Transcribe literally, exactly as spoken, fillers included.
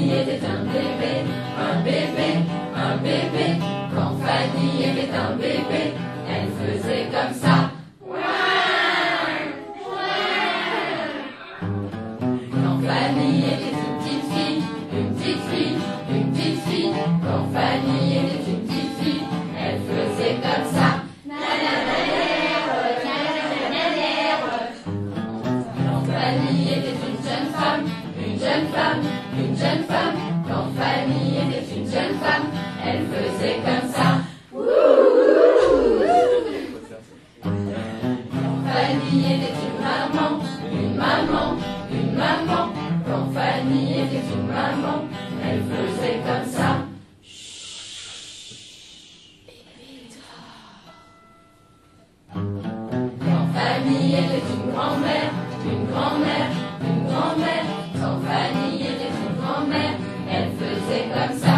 Fanny était un bébé, un bébé, un bébé. Quand Fanny était un bébé, elle faisait comme ça. Quand Fanny était une petite fille, une petite fille, une petite fille. Quand Fanny était une petite fille, elle faisait comme ça. Quand Fanny était une jeune femme, une jeune femme, une jeune femme. Quand Fanny était une jeune femme, elle faisait comme ça. Quand Fanny était une maman, une maman, une maman. Quand Fanny était une maman, elle faisait comme ça. Quand Fanny était une grand-mère, une grand-mère, une grand-mère. Quand Fanny était une grand-mère, elle faisait comme ça.